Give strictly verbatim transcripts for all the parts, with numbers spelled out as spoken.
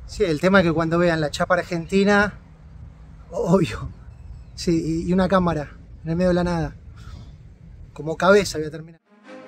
Sí, el tema es que cuando vean la chapa argentina, obvio, sí, y una cámara en el medio de la nada, como cabeza voy a terminar.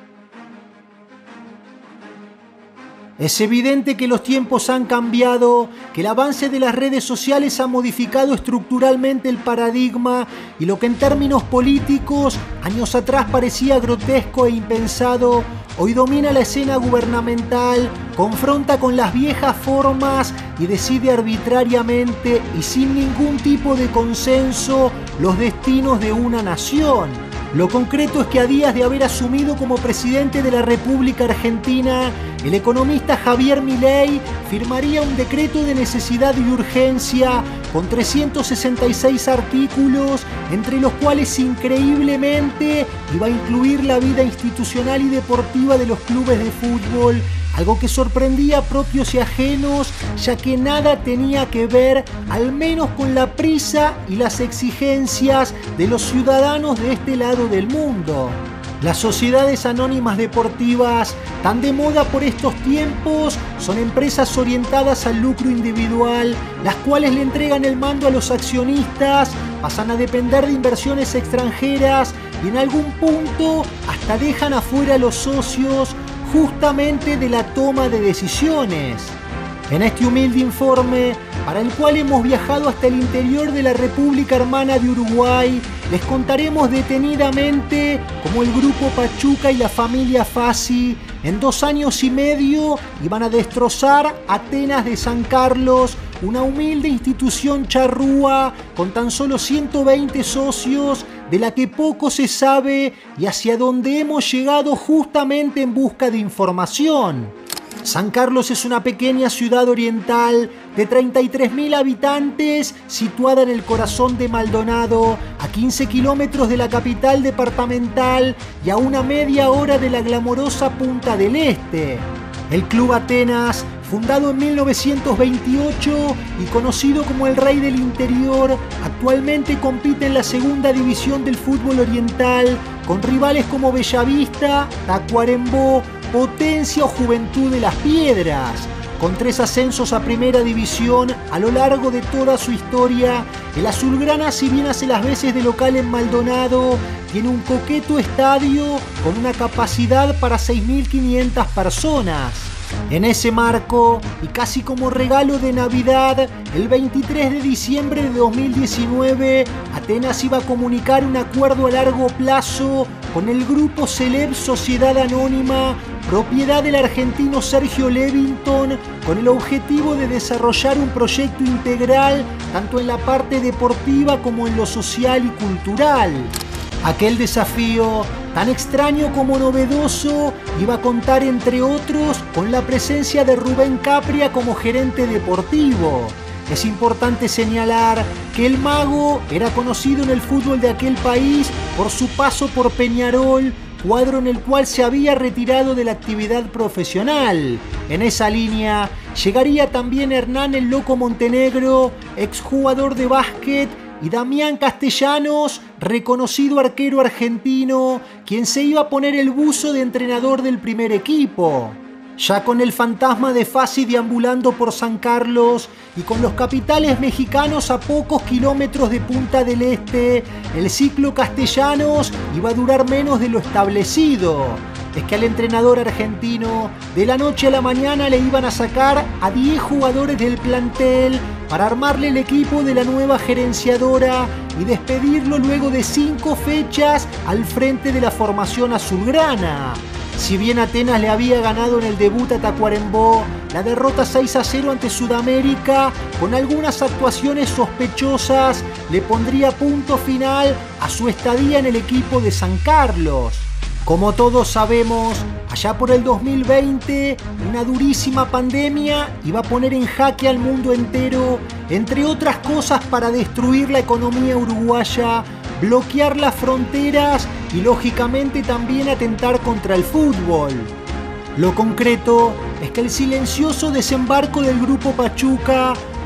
Es evidente que los tiempos han cambiado, que el avance de las redes sociales ha modificado estructuralmente el paradigma y lo que en términos políticos años atrás parecía grotesco e impensado, hoy domina la escena gubernamental, confronta con las viejas formas y decide arbitrariamente y sin ningún tipo de consenso los destinos de una nación. Lo concreto es que a días de haber asumido como presidente de la República Argentina, el economista Javier Milei firmaría un decreto de necesidad y urgencia con trescientos sesenta y seis artículos, entre los cuales increíblemente iba a incluir la vida institucional y deportiva de los clubes de fútbol, algo que sorprendía a propios y ajenos, ya que nada tenía que ver, al menos con la prisa y las exigencias de los ciudadanos de este lado del mundo. Las sociedades anónimas deportivas, tan de moda por estos tiempos, son empresas orientadas al lucro individual, las cuales le entregan el mando a los accionistas, pasan a depender de inversiones extranjeras y en algún punto hasta dejan afuera a los socios justamente de la toma de decisiones. En este humilde informe, para el cual hemos viajado hasta el interior de la República Hermana de Uruguay, les contaremos detenidamente cómo el Grupo Pachuca y la familia Fassi en dos años y medio iban a destrozar Atenas de San Carlos, una humilde institución charrúa con tan solo ciento veinte socios, de la que poco se sabe y hacia donde hemos llegado justamente en busca de información. San Carlos es una pequeña ciudad oriental de treinta y tres mil habitantes situada en el corazón de Maldonado, a quince kilómetros de la capital departamental y a una media hora de la glamorosa Punta del Este. El Club Atenas, fundado en mil novecientos veintiocho y conocido como el Rey del Interior, actualmente compite en la segunda división del fútbol oriental con rivales como Bellavista, Tacuarembó, Potencia o Juventud de las Piedras. Con tres ascensos a primera división a lo largo de toda su historia, el azulgrana, si bien hace las veces de local en Maldonado, tiene un coqueto estadio con una capacidad para seis mil quinientas personas. En ese marco, y casi como regalo de Navidad, el veintitrés de diciembre de dos mil diecinueve, Atenas iba a comunicar un acuerdo a largo plazo con el grupo Celeb Sociedad Anónima, propiedad del argentino Sergio Levington, con el objetivo de desarrollar un proyecto integral tanto en la parte deportiva como en lo social y cultural. Aquel desafío, tan extraño como novedoso, iba a contar entre otros con la presencia de Rubén Capria como gerente deportivo. Es importante señalar que el mago era conocido en el fútbol de aquel país por su paso por Peñarol, cuadro en el cual se había retirado de la actividad profesional. En esa línea llegaría también Hernán el Loco Montenegro, exjugador de básquet, y Damián Castellanos, reconocido arquero argentino, quien se iba a poner el buzo de entrenador del primer equipo. Ya con el fantasma de Fassi deambulando por San Carlos y con los capitales mexicanos a pocos kilómetros de Punta del Este, el ciclo Castellanos iba a durar menos de lo establecido. Es que al entrenador argentino, de la noche a la mañana le iban a sacar a diez jugadores del plantel para armarle el equipo de la nueva gerenciadora y despedirlo luego de cinco fechas al frente de la formación azulgrana. Si bien Atenas le había ganado en el debut a Tacuarembó, la derrota seis a cero ante Sudamérica, con algunas actuaciones sospechosas, le pondría punto final a su estadía en el equipo de San Carlos. Como todos sabemos, allá por el dos mil veinte, una durísima pandemia iba a poner en jaque al mundo entero, entre otras cosas para destruir la economía uruguaya, bloquear las fronteras y lógicamente también atentar contra el fútbol. Lo concreto es que el silencioso desembarco del Grupo Pachuca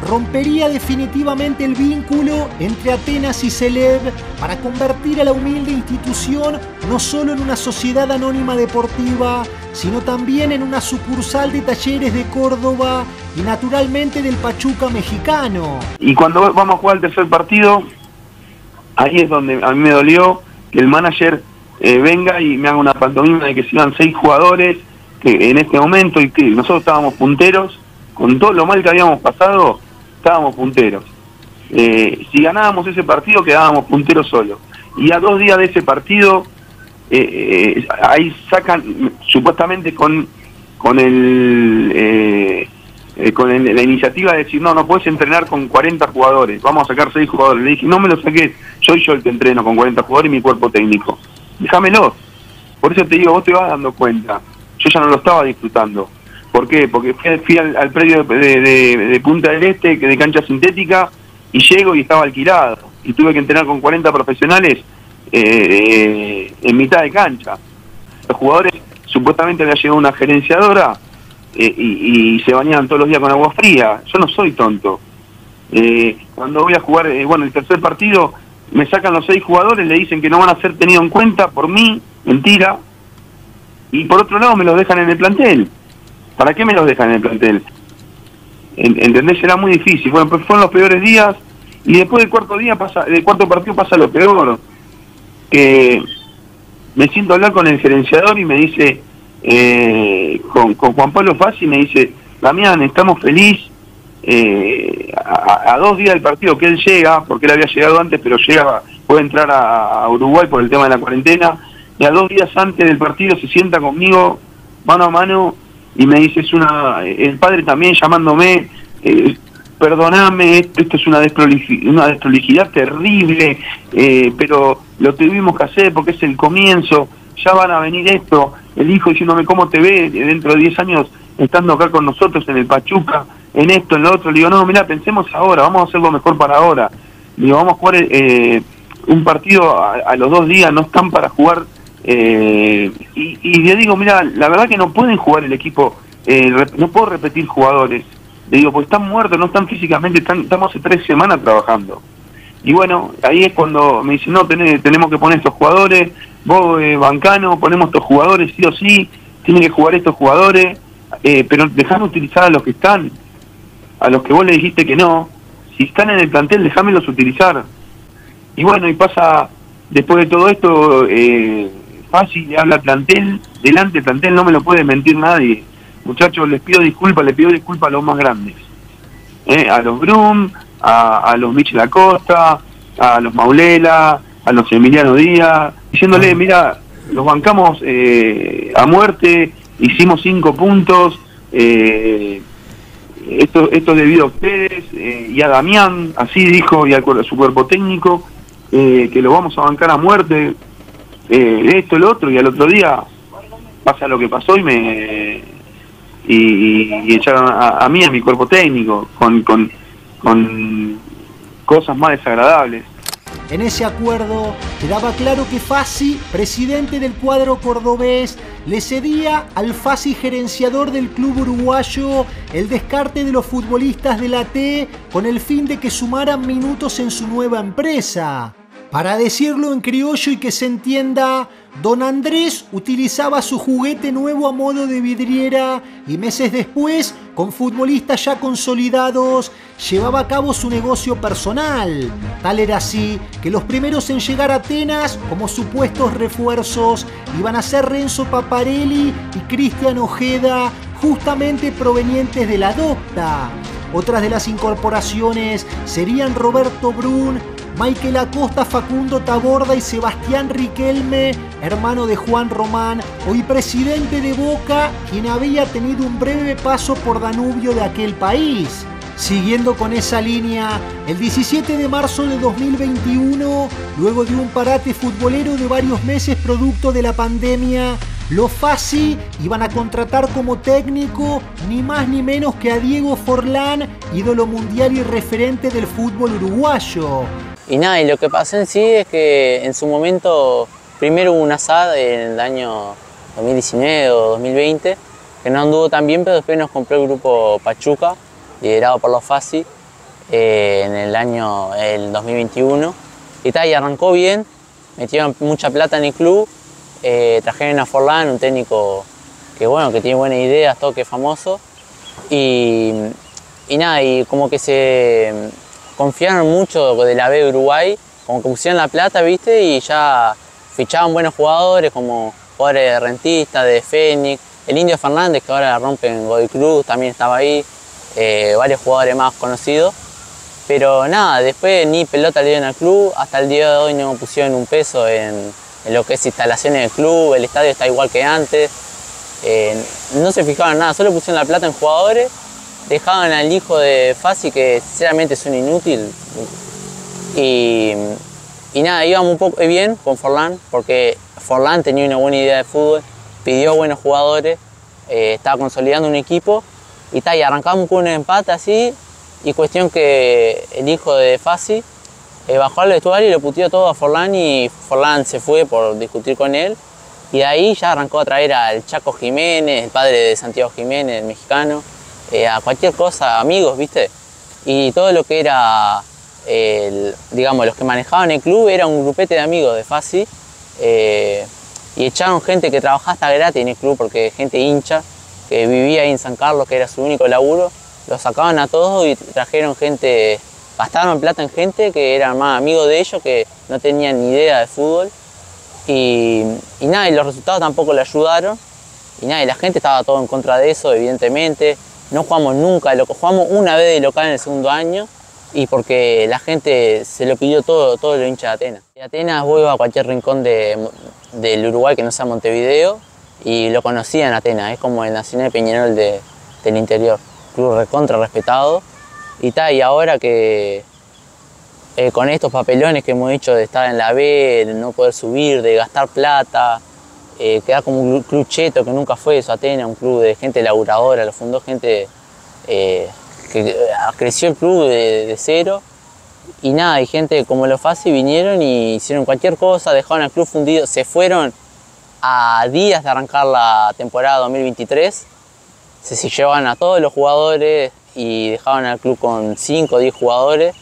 rompería definitivamente el vínculo entre Atenas y Celev para convertir a la humilde institución no solo en una sociedad anónima deportiva, sino también en una sucursal de Talleres de Córdoba y naturalmente del Pachuca mexicano. Y cuando vamos a jugar el tercer partido, ahí es donde a mí me dolió que el manager eh, venga y me haga una pantomima de que se iban seis jugadores que en este momento, y que nosotros estábamos punteros, con todo lo mal que habíamos pasado, estábamos punteros. Eh, si ganábamos ese partido, quedábamos punteros solos. Y a dos días de ese partido, eh, eh, ahí sacan, supuestamente con con el eh, eh, con el, la iniciativa de decir, no, no puedes entrenar con cuarenta jugadores, vamos a sacar seis jugadores. Le dije, no me lo saques, soy yo el que entreno con cuarenta jugadores y mi cuerpo técnico. Déjamelo. Por eso te digo, vos te vas dando cuenta. Yo ya no lo estaba disfrutando. ¿Por qué? Porque fui, fui al, al predio de, de, de, de Punta del Este, de cancha sintética, y llego y estaba alquilado. Y tuve que entrenar con cuarenta profesionales eh, eh, en mitad de cancha. Los jugadores, supuestamente había llegado una gerenciadora eh, y, y se bañaban todos los días con agua fría. Yo no soy tonto. Eh, cuando voy a jugar, eh, bueno, el tercer partido, me sacan los seis jugadores, le dicen que no van a ser tenidos en cuenta por mí, mentira. Y por otro lado me los dejan en el plantel. ¿Para qué me los dejan en el plantel? ¿Entendés? Era muy difícil. Bueno, pues fueron los peores días, y después del cuarto día pasa, del cuarto partido pasa lo peor. Que me siento a hablar con el gerenciador y me dice, eh, con, con Juan Pablo Fassi, me dice, Damián, estamos felices, eh, a, a dos días del partido que él llega, porque él había llegado antes, pero llega, puede entrar a, a Uruguay por el tema de la cuarentena, y a dos días antes del partido se sienta conmigo, mano a mano, y me dice, es una, el padre también llamándome, eh, perdoname, esto, esto es una, desproliji, una desprolijidad terrible, eh, pero lo tuvimos que hacer porque es el comienzo, ya van a venir esto, el hijo diciéndome cómo te ve dentro de diez años estando acá con nosotros en el Pachuca, en esto, en lo otro. Le digo, no, mira, pensemos ahora, vamos a hacer lo mejor para ahora. Le digo, vamos a jugar eh, un partido a, a los dos días, no están para jugar. Eh, y, y le digo, mira, la verdad que no pueden jugar el equipo, eh, no puedo repetir jugadores. Le digo, pues están muertos, no están físicamente, están, estamos hace tres semanas trabajando. Y bueno, ahí es cuando me dicen, no, tenés, tenemos que poner estos jugadores, vos, eh, bancano, ponemos estos jugadores, sí o sí, tienen que jugar estos jugadores, eh, pero dejame utilizar a los que están, a los que vos le dijiste que no. Si están en el plantel, dejámelos utilizar. Y bueno, y pasa, después de todo esto, eh, fácil, le habla al plantel, delante del plantel, no me lo puede mentir nadie. Muchachos, les pido disculpas, les pido disculpas a los más grandes. Eh, a los Brum, a, a los Michel Acosta, a los Maulela, a los Emiliano Díaz, diciéndole, mira, los bancamos eh, a muerte, hicimos cinco puntos, eh, esto, esto es debido a ustedes, eh, y a Damián, así dijo, y a, a su cuerpo técnico, eh, que lo vamos a bancar a muerte, eh, esto, lo otro, y al otro día pasa lo que pasó y me... Y, y echaron a, a mí, a mi cuerpo técnico, con, con, con cosas más desagradables. En ese acuerdo quedaba claro que Fassi, presidente del cuadro cordobés, le cedía al Fassi gerenciador del club uruguayo el descarte de los futbolistas de la T con el fin de que sumaran minutos en su nueva empresa. Para decirlo en criollo y que se entienda, don Andrés utilizaba su juguete nuevo a modo de vidriera y meses después, con futbolistas ya consolidados, llevaba a cabo su negocio personal. Tal era así que los primeros en llegar a Atenas como supuestos refuerzos iban a ser Renzo Paparelli y Cristian Ojeda, justamente provenientes de la Docta. Otras de las incorporaciones serían Roberto Brun, Michael Acosta, Facundo Taborda y Sebastián Riquelme, hermano de Juan Román, hoy presidente de Boca, quien había tenido un breve paso por Danubio de aquel país. Siguiendo con esa línea, el diecisiete de marzo de dos mil veintiuno, luego de un parate futbolero de varios meses producto de la pandemia, los Fassi iban a contratar como técnico ni más ni menos que a Diego Forlán, ídolo mundial y referente del fútbol uruguayo. Y nada, y lo que pasó en sí es que en su momento, primero hubo una asada en el año dos mil diecinueve o dos mil veinte, que no anduvo tan bien, pero después nos compró el grupo Pachuca, liderado por los Fassi, eh, en el año el dos mil veintiuno. Y, ta, y arrancó bien, metieron mucha plata en el club, eh, trajeron a Forlán, un técnico que, bueno, que tiene buenas ideas, todo, que es famoso. Y, y nada, y como que se confiaron mucho de la B de Uruguay, como que pusieron la plata, ¿viste? Y ya fichaban buenos jugadores, como jugadores de Rentista, de Fénix, el Indio Fernández, que ahora la rompe en Godoy Cruz, también estaba ahí, eh, varios jugadores más conocidos. Pero nada, después ni pelota le dieron al club, hasta el día de hoy no pusieron un peso en, en lo que es instalaciones del club, el estadio está igual que antes. Eh, no se fijaban en nada, solo pusieron la plata en jugadores, dejaban al hijo de Fassi, que sinceramente es un inútil. Y, y nada, íbamos un poco bien con Forlán, porque Forlán tenía una buena idea de fútbol, pidió buenos jugadores, eh, estaba consolidando un equipo, y, ta, y arrancamos con un empate así, y cuestión que el hijo de Fassi eh, bajó al vestuario y le puteó todo a Forlán, y Forlán se fue por discutir con él. Y de ahí ya arrancó a traer al Chaco Jiménez, el padre de Santiago Jiménez, el mexicano, eh, a cualquier cosa, amigos, ¿viste? Y todo lo que era, el, digamos, los que manejaban el club era un grupete de amigos de Fassi. Eh, y echaron gente que trabajaba hasta gratis en el club, porque gente hincha, que vivía ahí en San Carlos, que era su único laburo, los sacaban a todos y trajeron gente, gastaron plata en gente que eran más amigos de ellos, que no tenían ni idea de fútbol. Y, y nada, y los resultados tampoco le ayudaron, y nada, y la gente estaba todo en contra de eso, evidentemente. No jugamos nunca, lo jugamos una vez de local en el segundo año, y porque la gente se lo pidió todo, todo lo hincha de Atenas. De Atenas voy a cualquier rincón de, del Uruguay que no sea Montevideo, y lo conocía en Atenas, es como el Nacional de Peñarol de, del interior, club recontra respetado, y tal, y ahora que Eh, con estos papelones que hemos hecho de estar en la B, de no poder subir, de gastar plata, eh, quedar como un club cheto que nunca fue eso, Atenas, un club de gente laburadora, lo fundó gente eh, que creció el club de, de cero. Y nada, y gente como los Fassi vinieron y hicieron cualquier cosa, dejaron al club fundido, se fueron a días de arrancar la temporada dos mil veintitrés, se, se llevaban a todos los jugadores y dejaban al club con cinco o diez jugadores.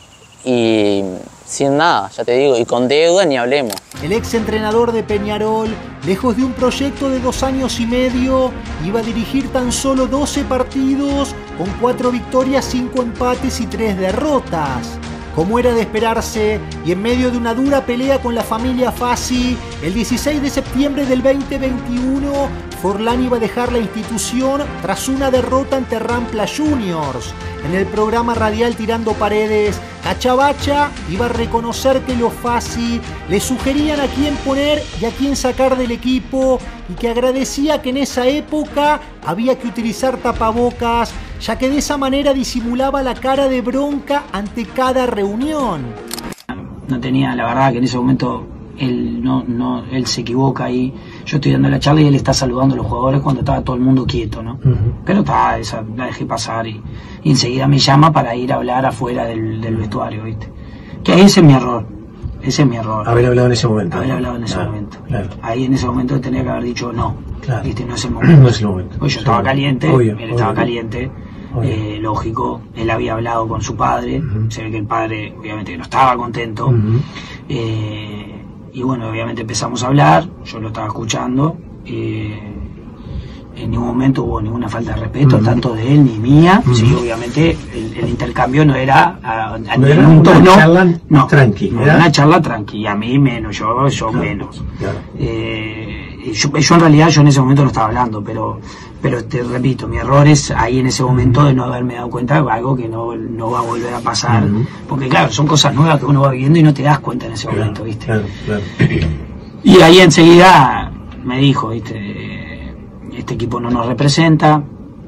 Y sin nada, ya te digo, y con deuda ni hablemos. El ex entrenador de Peñarol, lejos de un proyecto de dos años y medio, iba a dirigir tan solo doce partidos, con cuatro victorias, cinco empates y tres derrotas. Como era de esperarse, y en medio de una dura pelea con la familia Fassi, el dieciséis de septiembre del veinte veintiuno, Forlán iba a dejar la institución tras una derrota ante Rampla Juniors. En el programa radial Tirando Paredes, Cachabacha iba a reconocer que los Fassi le sugerían a quién poner y a quién sacar del equipo, y que agradecía que en esa época había que utilizar tapabocas, ya que de esa manera disimulaba la cara de bronca ante cada reunión. No tenía, la verdad que en ese momento él, no, no, él se equivoca ahí. Yo estoy dando la charla y él está saludando a los jugadores cuando estaba todo el mundo quieto, ¿no? Uh-huh. Pero está, esa la dejé pasar y, y enseguida me llama para ir a hablar afuera del, del vestuario, ¿viste? Que ese es mi error, ese es mi error. Haber hablado en ese momento. Haber hablado en ese claro, momento. Claro. Ahí en ese momento tenía que haber dicho no, claro. ¿viste? No es el momento. No es el momento. Pues yo estaba sí, caliente, obvio, él obvio, estaba obvio. caliente. Eh, lógico, él había hablado con su padre, uh-huh. Se ve que el padre obviamente no estaba contento, uh-huh. eh, y bueno, obviamente empezamos a hablar, yo lo estaba escuchando, eh, en ningún momento hubo ninguna falta de respeto, uh-huh. tanto de él ni mía, uh-huh. Sí, obviamente el, el intercambio no era a, a no era un tono, una charla no, tranqui, no, era una charla tranqui, y a mí menos, yo, yo claro, menos. Claro. Eh, yo, yo en realidad yo en ese momento no estaba hablando, pero pero te repito, mi error es ahí en ese momento de no haberme dado cuenta de algo que no, no va a volver a pasar, uh-huh. Porque claro, son cosas nuevas que uno va viviendo y no te das cuenta en ese claro, momento, ¿viste? Claro, claro. Y ahí enseguida me dijo, ¿viste? Este equipo no nos representa,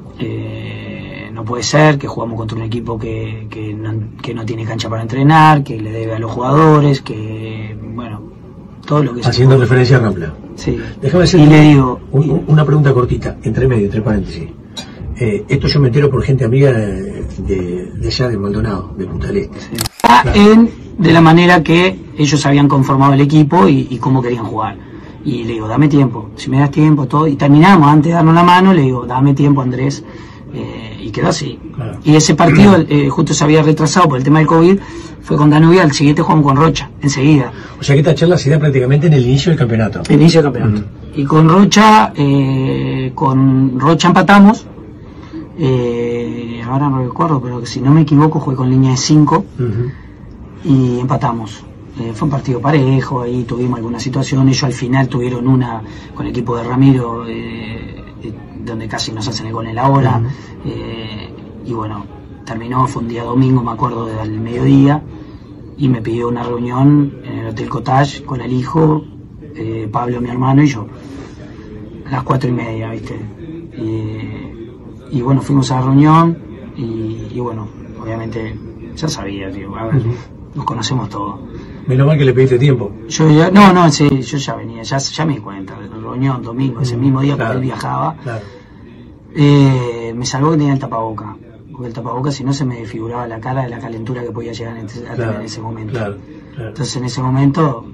eh, no puede ser que jugamos contra un equipo que, que, no, que no tiene cancha para entrenar, que le debe a los jugadores, que, bueno, todo lo que se haciendo puede. Referencia a Rampla. Sí. Déjame hacer y le digo, un, una pregunta cortita, entre medio, entre paréntesis. Eh, esto yo me entero por gente amiga de, de, de allá de Maldonado, de Punta del Este. Sí. Claro. En, de la manera que ellos habían conformado el equipo y, y cómo querían jugar. Y le digo, dame tiempo, si me das tiempo, todo. Y terminamos, antes de darnos la mano, le digo, dame tiempo, Andrés. Eh, y quedó así. Claro. Y ese partido eh, justo se había retrasado por el tema del COVID, fue con Danubio, al siguiente jugamos con Rocha, enseguida. O sea que esta charla se da prácticamente en el inicio del campeonato. El inicio del campeonato. Uh-huh. Y con Rocha, eh, con Rocha empatamos, eh, ahora no recuerdo, pero si no me equivoco jugué con línea de cinco uh-huh. y empatamos. Eh, fue un partido parejo, ahí tuvimos algunas situaciones, ellos al final tuvieron una con el equipo de Ramiro, eh, eh, donde casi nos hacen el gol en la hora, uh-huh. eh, y bueno, terminó, fue un día domingo, me acuerdo, del mediodía, y me pidió una reunión en el Hotel Cottage con el hijo, eh, Pablo, mi hermano, y yo, a las cuatro y media, ¿viste? Y, y bueno, fuimos a la reunión, y, y bueno, obviamente, ya sabía, tío, a ver, uh-huh. nos conocemos todos. Menos mal que le pediste tiempo. Yo ya, no, no, sí, yo ya venía, ya, ya me di cuenta, la reunión, domingo, ese mismo día, claro, porque él viajaba, claro. eh, me salvó que tenía el tapaboca, porque el tapaboca si no se me desfiguraba la cara de la calentura que podía llegar a tener claro, en ese momento. Claro, claro. Entonces en ese momento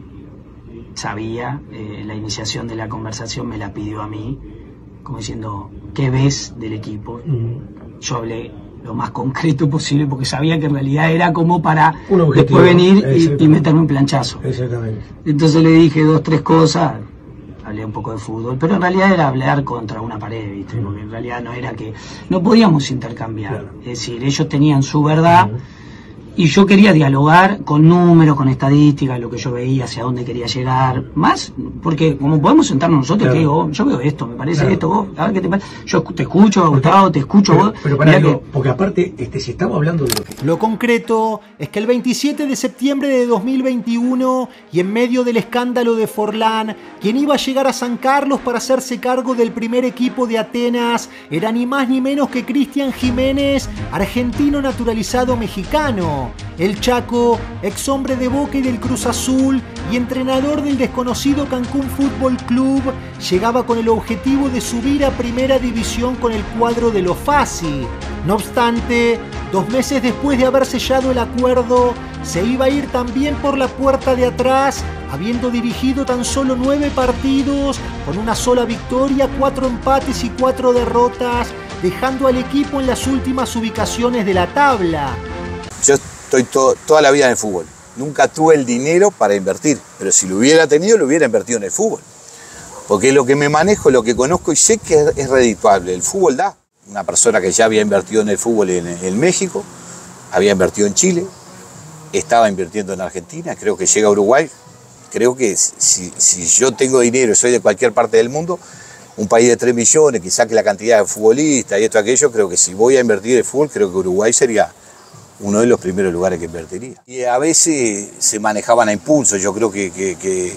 sabía, eh, la iniciación de la conversación me la pidió a mí, como diciendo, ¿qué ves del equipo? Mm. Yo hablé lo más concreto posible porque sabía que en realidad era como para después venir y, y meterme un planchazo. Exactamente. Entonces le dije dos, tres cosas, hablé un poco de fútbol, pero en realidad era hablar contra una pared, ¿viste? Mm. Porque en realidad no era que, no podíamos intercambiar, claro. Es decir, ellos tenían su verdad, mm. y yo quería dialogar con números, con estadísticas, lo que yo veía, hacia dónde quería llegar, más, porque como podemos sentarnos nosotros, claro. Que digo, yo veo esto, me parece claro. Esto, vos, a ver qué te parece, yo te escucho, Gustavo, te escucho pero, vos. Pero para que... porque aparte, este, si estamos hablando de lo que... Lo concreto es que el veintisiete de septiembre de dos mil veintiuno, y en medio del escándalo de Forlán, quien iba a llegar a San Carlos para hacerse cargo del primer equipo de Atenas, era ni más ni menos que Cristian Jiménez, argentino naturalizado mexicano. El Chaco, ex hombre de Boca y del Cruz Azul y entrenador del desconocido Cancún Fútbol Club, llegaba con el objetivo de subir a Primera División con el cuadro de los Fasi. No obstante, dos meses después de haber sellado el acuerdo, se iba a ir también por la puerta de atrás, habiendo dirigido tan solo nueve partidos, con una sola victoria, cuatro empates y cuatro derrotas, dejando al equipo en las últimas ubicaciones de la tabla. Yo estoy to toda la vida en el fútbol. Nunca tuve el dinero para invertir, pero si lo hubiera tenido, lo hubiera invertido en el fútbol. Porque es lo que me manejo, lo que conozco y sé que es, es redituable. El fútbol da. Una persona que ya había invertido en el fútbol en, en México, había invertido en Chile, estaba invirtiendo en Argentina, creo que llega a Uruguay. Creo que si, si yo tengo dinero y soy de cualquier parte del mundo, un país de tres millones, que saque la cantidad de futbolistas y esto, aquello, creo que si voy a invertir en fútbol, creo que Uruguay sería uno de los primeros lugares que invertiría. Y a veces se manejaban a impulso, yo creo que, que, que,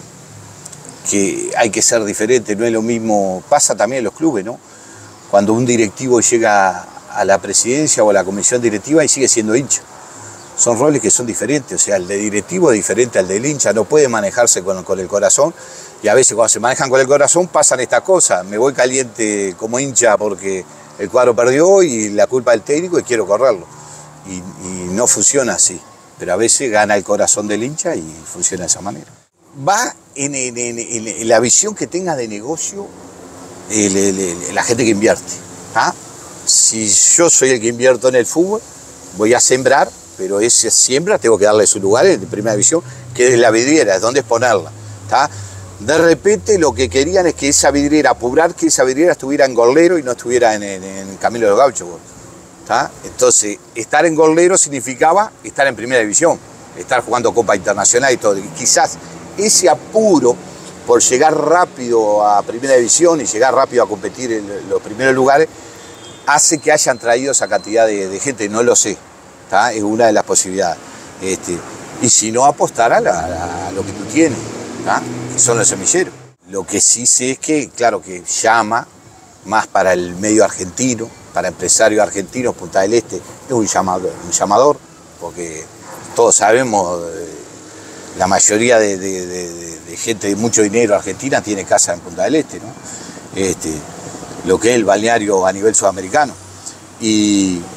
que hay que ser diferente, no es lo mismo, pasa también en los clubes, ¿no? Cuando un directivo llega a la presidencia o a la comisión directiva y sigue siendo hincha. Son roles que son diferentes, o sea, el de directivo es diferente al del hincha, no puede manejarse con, con el corazón, y a veces cuando se manejan con el corazón pasan estas cosas, me voy caliente como hincha porque el cuadro perdió y la culpa del técnico y quiero correrlo. Y, y no funciona así, pero a veces gana el corazón del hincha y funciona de esa manera. Va en, en, en, en la visión que tenga de negocio el, el, el, la gente que invierte. ¿Ah? Si yo soy el que invierto en el fútbol, voy a sembrar, pero esa siembra tengo que darle su lugar en primera división, que es la vidriera, es donde es ponerla. ¿Tá? De repente lo que querían es que esa vidriera, apurar que esa vidriera estuviera en Gorlero y no estuviera en, en, en Camilo de los Gauchos. ¿Tá? Entonces, estar en Gorlero significaba estar en primera división, estar jugando Copa Internacional y todo. Y quizás ese apuro por llegar rápido a primera división y llegar rápido a competir en los primeros lugares, hace que hayan traído esa cantidad de, de gente, no lo sé. ¿Tá? Es una de las posibilidades. Este, y si no, apostar a, la, a lo que tú tienes, ¿tá? Que son los semilleros. Lo que sí sé es que, claro, que llama más para el medio argentino, para empresarios argentinos, Punta del Este, es un llamador, un llamador porque todos sabemos, eh, la mayoría de, de, de, de gente de mucho dinero argentina tiene casa en Punta del Este, ¿no? Este, lo que es el balneario a nivel sudamericano. Y,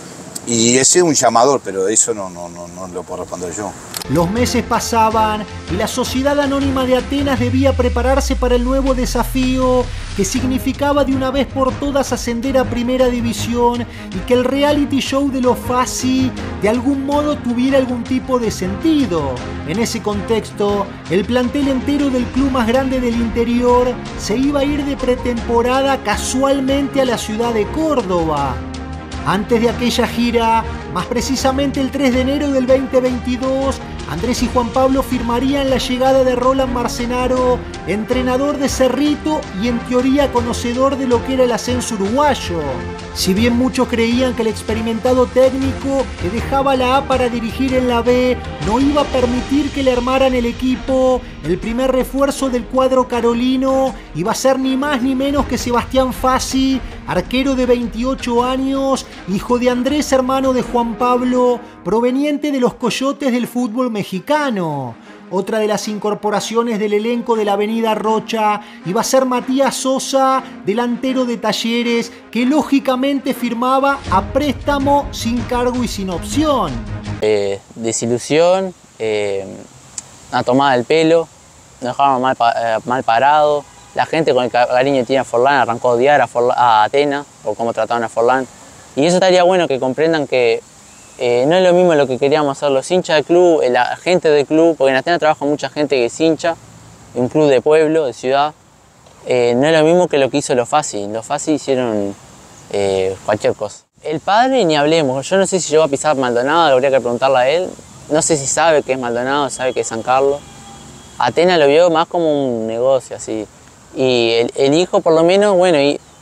Y ese es un llamador, pero eso no, no, no, no lo puedo responder yo. Los meses pasaban y la Sociedad Anónima de Atenas debía prepararse para el nuevo desafío que significaba de una vez por todas ascender a Primera División y que el reality show de los Fassi de algún modo tuviera algún tipo de sentido. En ese contexto, el plantel entero del club más grande del interior se iba a ir de pretemporada casualmente a la ciudad de Córdoba. Antes de aquella gira, más precisamente el tres de enero del veinte veintidós, Andrés y Juan Pablo firmarían la llegada de Roland Marcenaro, entrenador de Cerrito y en teoría conocedor de lo que era el ascenso uruguayo. Si bien muchos creían que el experimentado técnico que dejaba la A para dirigir en la B no iba a permitir que le armaran el equipo, el primer refuerzo del cuadro carolino iba a ser ni más ni menos que Sebastián Fassi, arquero de veintiocho años, hijo de Andrés, hermano de Juan Pablo, proveniente de los Coyotes del fútbol mexicano. Otra de las incorporaciones del elenco de la Avenida Rocha iba a ser Matías Sosa, delantero de Talleres, que lógicamente firmaba a préstamo sin cargo y sin opción. Eh, desilusión, eh, una tomada del pelo, nos dejaron mal, eh, mal parado. La gente con el cariño que tiene a Forlán arrancó a odiar a, Forlán, a Atenas por cómo trataban a Forlán. Y eso estaría bueno que comprendan que eh, no es lo mismo lo que queríamos hacer los hinchas del club, la gente del club, porque en Atenas trabaja mucha gente que es hincha, un club de pueblo, de ciudad. Eh, no es lo mismo que lo que hizo los Fassi. Los Fassi hicieron eh, cualquier cosa. El padre ni hablemos, yo no sé si llegó a pisar Maldonado, habría que preguntarle a él. No sé si sabe qué es Maldonado, sabe qué es San Carlos. Atenas lo vio más como un negocio así. Y el, el hijo por lo menos, bueno,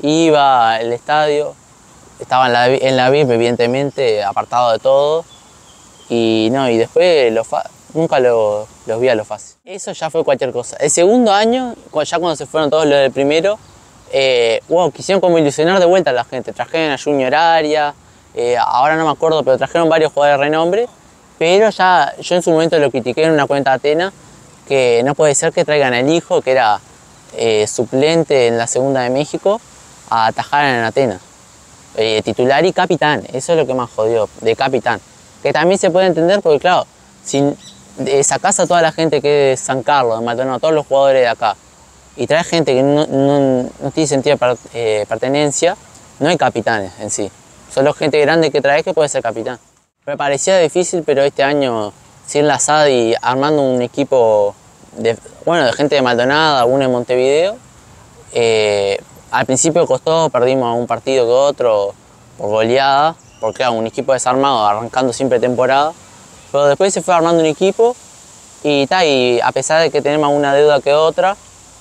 iba al estadio, estaba en la, en la V I P evidentemente, apartado de todo. Y no, y después los, nunca lo, los vi a los Fassi. Eso ya fue cualquier cosa. El segundo año, ya cuando se fueron todos los del primero, eh, wow, quisieron como ilusionar de vuelta a la gente. Trajeron a Junior Arias, eh, ahora no me acuerdo, pero trajeron varios jugadores de renombre. Pero ya yo en su momento lo critiqué en una cuenta de Atenas, que no puede ser que traigan al hijo, que era eh, suplente en la segunda de México, a atajar en Atenas. Eh, titular y capitán, eso es lo que más jodió, de capitán. Que también se puede entender porque, claro, si sacás a toda la gente que es de San Carlos, de Maldonado, todos los jugadores de acá, y traes gente que no, no, no tiene sentido de eh, pertenencia, no hay capitanes en sí. Solo gente grande que traes que puede ser capitán. Me parecía difícil, pero este año, sin la S A D y armando un equipo de, bueno, de gente de Maldonado, uno en Montevideo, eh, al principio costó, perdimos un partido que otro por goleada, porque era un equipo desarmado, arrancando siempre temporada, pero después se fue armando un equipo y, ta, y a pesar de que tenemos una deuda que otra,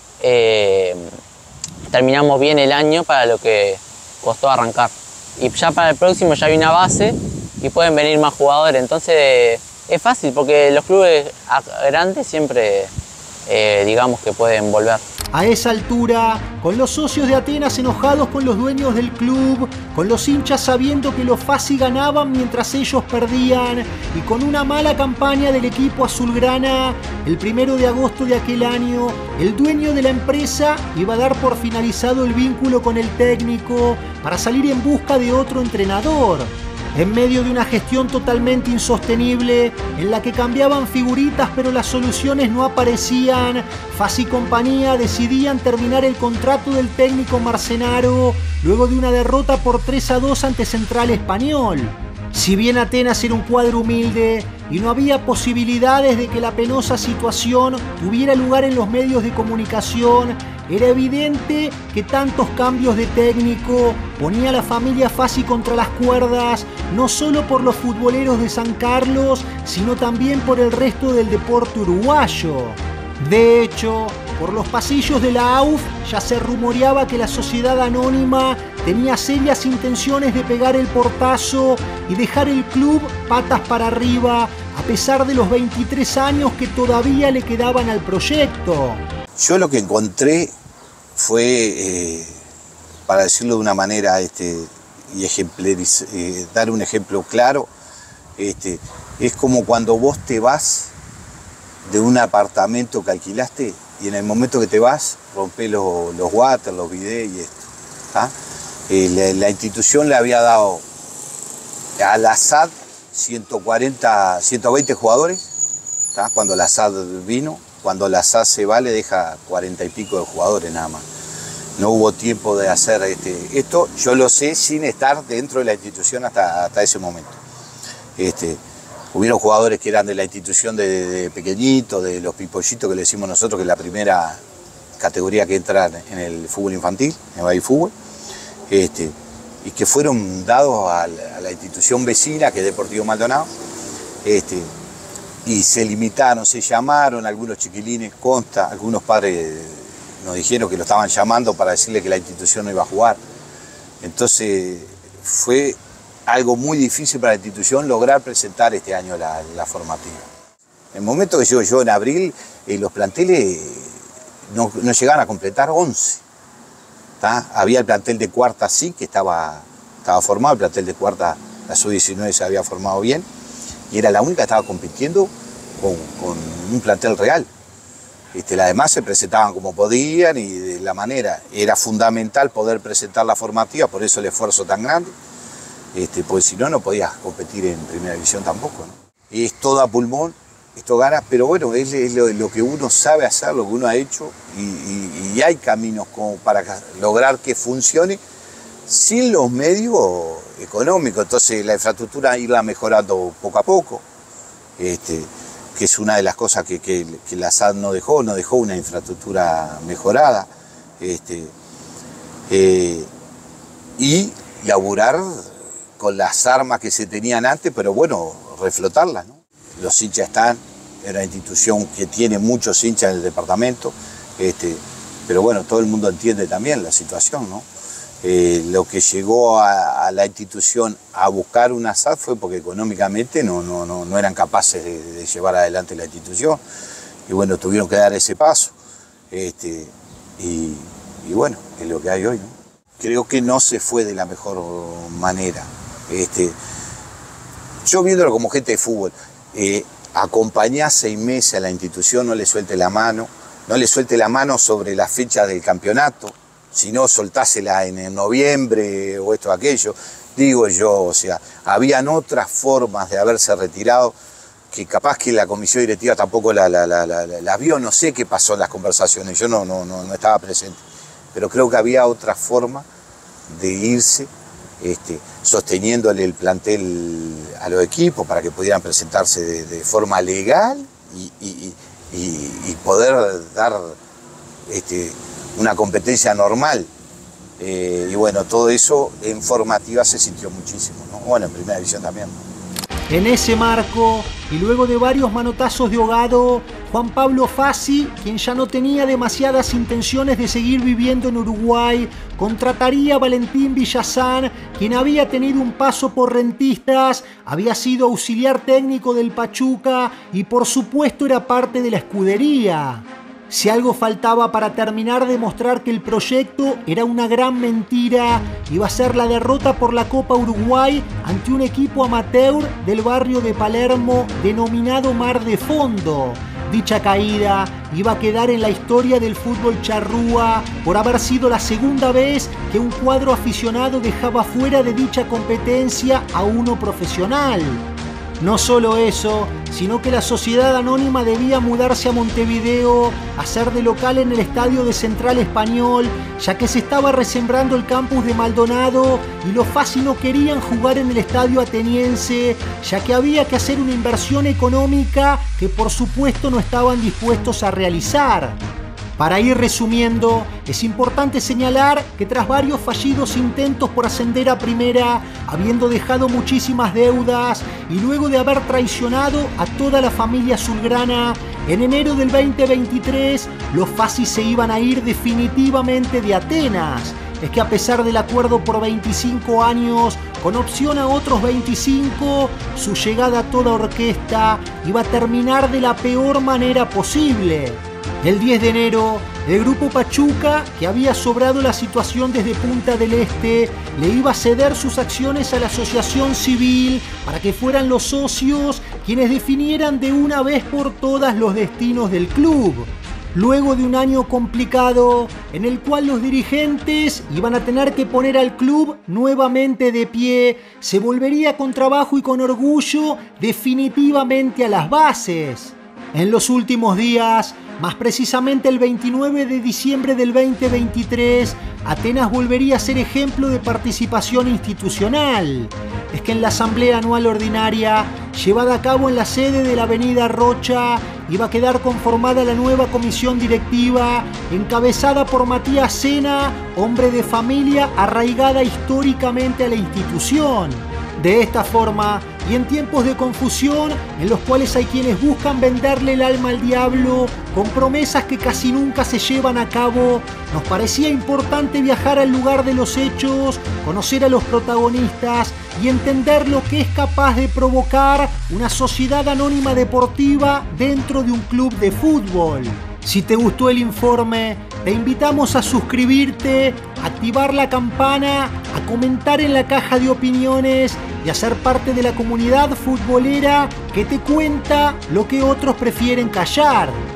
eh, terminamos bien el año para lo que costó arrancar. Y ya para el próximo ya hay una base y pueden venir más jugadores, entonces es fácil porque los clubes grandes siempre eh, digamos que pueden volver. A esa altura, con los socios de Atenas enojados con los dueños del club, con los hinchas sabiendo que los Fassi ganaban mientras ellos perdían y con una mala campaña del equipo azulgrana, el primero de agosto de aquel año, el dueño de la empresa iba a dar por finalizado el vínculo con el técnico para salir en busca de otro entrenador. En medio de una gestión totalmente insostenible, en la que cambiaban figuritas pero las soluciones no aparecían, Fassi y compañía decidían terminar el contrato del técnico Marcenaro luego de una derrota por tres a dos ante Central Español. Si bien Atenas era un cuadro humilde y no había posibilidades de que la penosa situación tuviera lugar en los medios de comunicación, era evidente que tantos cambios de técnico ponía a la familia Fassi contra las cuerdas, no solo por los futboleros de San Carlos, sino también por el resto del deporte uruguayo. De hecho, por los pasillos de la A U F ya se rumoreaba que la sociedad anónima tenía serias intenciones de pegar el portazo y dejar el club patas para arriba, a pesar de los veintitrés años que todavía le quedaban al proyecto. Yo lo que encontré fue, eh, para decirlo de una manera este, y ejemplariz- eh, dar un ejemplo claro, este, es como cuando vos te vas de un apartamento que alquilaste y en el momento que te vas rompés los, los water, los bidets y esto. ¿Ah? Eh, la, la institución le había dado al A S A D ciento cuarenta, ciento veinte jugadores, ¿tá? Cuando la A S A D vino, cuando la A S A D se va le deja cuarenta y pico de jugadores nada más. No hubo tiempo de hacer este, esto, yo lo sé sin estar dentro de la institución hasta, hasta ese momento. Este, hubieron jugadores que eran de la institución de, de pequeñitos, de los pipollitos que le decimos nosotros, que es la primera categoría que entra en el fútbol infantil, en el baby fútbol, este, y que fueron dados a la, a la institución vecina, que es Deportivo Maldonado, este, y se limitaron, se llamaron, algunos chiquilines, consta, algunos padres nos dijeron que lo estaban llamando para decirle que la institución no iba a jugar. Entonces fue algo muy difícil para la institución lograr presentar este año la, la formativa. En el momento que llego yo en abril, eh, los planteles no, no llegaban a completar once. ¿tá? Había el plantel de cuarta sí, que estaba, estaba formado, el plantel de cuarta, la sub diecinueve se había formado bien, y era la única que estaba compitiendo con, con un plantel real. Este, las demás se presentaban como podían y de la manera. Era fundamental poder presentar la formativa, por eso el esfuerzo tan grande, este, pues si no, no podías competir en primera división tampoco, ¿no? Es todo a pulmón, esto gana, pero bueno, es, es lo, lo que uno sabe hacer, lo que uno ha hecho, y, y, y hay caminos como para lograr que funcione sin los medios económicos. Entonces la infraestructura irla mejorando poco a poco. Este, que es una de las cosas que, que, que la A S A D no dejó, no dejó una infraestructura mejorada, este, eh, y laburar con las armas que se tenían antes, pero bueno, reflotarlas, ¿no? Los hinchas están, es una institución que tiene muchos hinchas en el departamento, este, pero bueno, todo el mundo entiende también la situación, ¿no? Eh, lo que llegó a, a la institución a buscar una A S A D fue porque económicamente no, no, no, no eran capaces de, de llevar adelante la institución. Y bueno, tuvieron que dar ese paso. Este, y, y bueno, es lo que hay hoy, ¿no? Creo que no se fue de la mejor manera. Este, yo viéndolo como gente de fútbol, eh, acompañá seis meses a la institución, no le suelte la mano, no le suelte la mano sobre la fecha del campeonato, si no, soltásela en noviembre o esto o aquello, digo yo, o sea, habían otras formas de haberse retirado que capaz que la comisión directiva tampoco la, la, la, la, la vio, no sé qué pasó en las conversaciones, yo no, no, no, no estaba presente, pero creo que había otra forma de irse este, sosteniéndole el plantel a los equipos para que pudieran presentarse de, de forma legal y, y, y, y poder dar este, una competencia normal. Eh, y bueno, todo eso en formativa se sintió muchísimo, ¿no? Bueno, en primera división también, ¿no? En ese marco, y luego de varios manotazos de ahogado, Juan Pablo Fassi, quien ya no tenía demasiadas intenciones de seguir viviendo en Uruguay, contrataría a Valentín Villazán, quien había tenido un paso por Rentistas, había sido auxiliar técnico del Pachuca y por supuesto era parte de la escudería. Si algo faltaba para terminar de mostrar que el proyecto era una gran mentira, iba a ser la derrota por la Copa Uruguay ante un equipo amateur del barrio de Palermo denominado Mar de Fondo. Dicha caída iba a quedar en la historia del fútbol charrúa por haber sido la segunda vez que un cuadro aficionado dejaba fuera de dicha competencia a uno profesional. No solo eso, sino que la sociedad anónima debía mudarse a Montevideo, a ser de local en el estadio de Central Español, ya que se estaba resembrando el campus de Maldonado y los Fassi no querían jugar en el estadio ateniense, ya que había que hacer una inversión económica que por supuesto no estaban dispuestos a realizar. Para ir resumiendo, es importante señalar que tras varios fallidos intentos por ascender a primera, habiendo dejado muchísimas deudas y luego de haber traicionado a toda la familia azulgrana, en enero del veinte veintitrés los Fassi se iban a ir definitivamente de Atenas. Es que a pesar del acuerdo por veinticinco años, con opción a otros veinticinco, su llegada a toda orquesta iba a terminar de la peor manera posible. El diez de enero, el grupo Pachuca, que había sobrado la situación desde Punta del Este, le iba a ceder sus acciones a la asociación civil para que fueran los socios quienes definieran de una vez por todas los destinos del club. luego de un año complicado en el cual los dirigentes iban a tener que poner al club nuevamente de pie, se volvería con trabajo y con orgullo definitivamente a las bases. En los últimos días, más precisamente el veintinueve de diciembre del veinte veintitrés, Atenas volvería a ser ejemplo de participación institucional. Es que en la asamblea anual ordinaria, llevada a cabo en la sede de la avenida Rocha, iba a quedar conformada la nueva comisión directiva, encabezada por Matías Sena, hombre de familia arraigada históricamente a la institución. De esta forma, y en tiempos de confusión, en los cuales hay quienes buscan venderle el alma al diablo, con promesas que casi nunca se llevan a cabo, nos parecía importante viajar al lugar de los hechos, conocer a los protagonistas y entender lo que es capaz de provocar una sociedad anónima deportiva dentro de un club de fútbol. Si te gustó el informe, te invitamos a suscribirte, a activar la campana, a comentar en la caja de opiniones y a ser parte de la comunidad futbolera que te cuenta lo que otros prefieren callar.